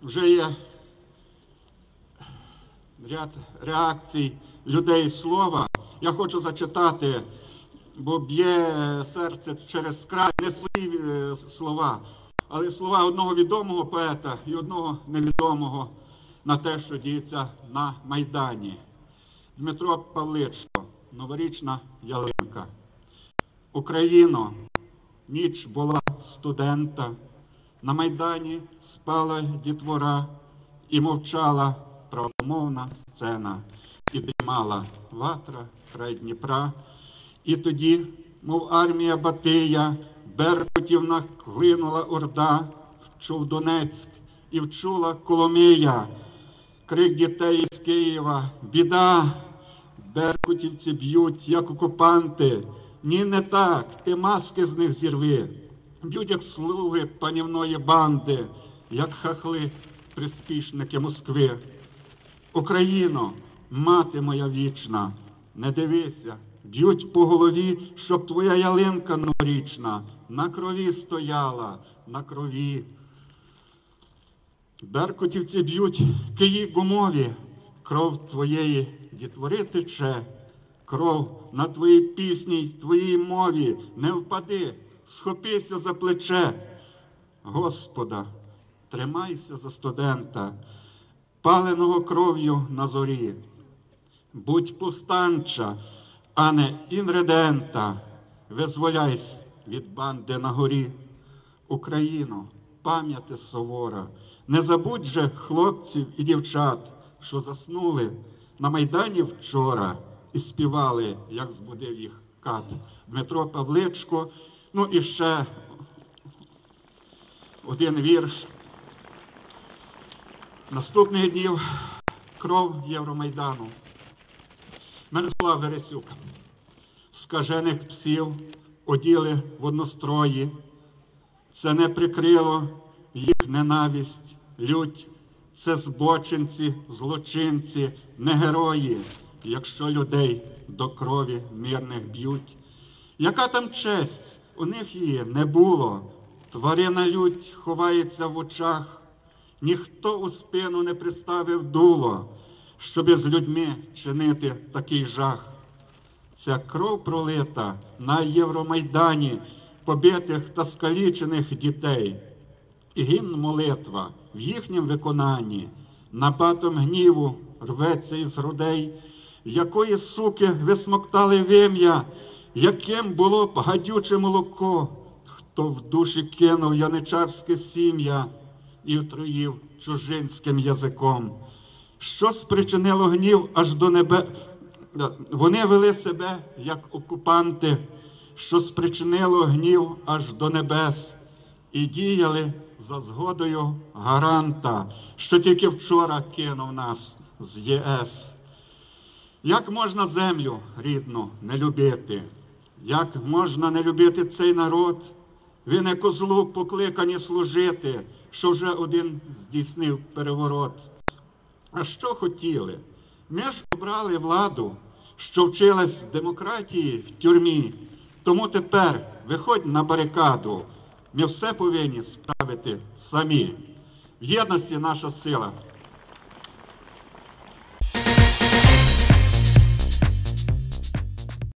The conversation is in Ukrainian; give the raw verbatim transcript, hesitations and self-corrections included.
вже є ряд реакцій людей слова. Я хочу зачитати, бо б'є серце через край, не свої слова, але слова одного відомого поета і одного невідомого на те, що діється на Майдані. Дмитро Павличко, новорічна ялинка. Україно, ніч була студента, на Майдані спала дітвора і мовчала правомовна сцена. І димала ватра край Дніпра. І тоді, мов армія Батия, беркутів нахлинула орда, вчув Донецьк і вчула Коломия. Крик дітей із Києва: біда! Беркутівці б'ють, як окупанти. Ні, не так, ти маски з них зірви. Б'ють, як слуги панівної банди, як хахли приспішники Москви. Україно, мати моя вічна, не дивися, б'ють по голові, щоб твоя ялинка новорічна на крові стояла, на крові. Беркутівці б'ють киї гумові, кров твоєї дітвори тече, кров на твоїй пісні й твоїй мові, не впади, схопися за плече. Господа, тримайся за студента, паленого кров'ю на зорі. Будь повстанча, а не інредента, визволяйся від банди на горі. Україно, пам'яти сувора, не забудь же хлопців і дівчат, що заснули на Майдані вчора і співали, як збудив їх кат. Дмитро Павличко. Ну і ще один вірш. Наступних днів кров Євромайдану. Мирослав Вересюк. Скажених псів оділи в однострої. Це не прикрило їх ненависть, лють. Це збочинці, злочинці, не герої, якщо людей до крові мирних б'ють. Яка там честь? У них її не було. Тварина лють ховається в очах. Ніхто у спину не приставив дуло, щоби з людьми чинити такий жах. Ця кров пролита на Євромайдані побитих та скалічених дітей. І гімн молитва в їхнім виконанні нападом гніву рветься із грудей, якої суки висмоктали вим'я, яким було б гадюче молоко, хто в душі кинув яничарське сім'я і отруїв чужинським язиком. Що спричинило гнів аж до небе? Вони вели себе, як окупанти, що спричинило гнів аж до небес, і діяли за згодою гаранта, що тільки вчора кинув нас з ЄС. Як можна землю рідну не любити? Як можна не любити цей народ? Ви не козлу покликані служити, що вже один здійснив переворот. А що хотіли? Ми ж обрали владу, що вчилась демократії в тюрмі. Тому тепер виходь на барикаду. Ми все повинні справити самі. В єдності наша сила.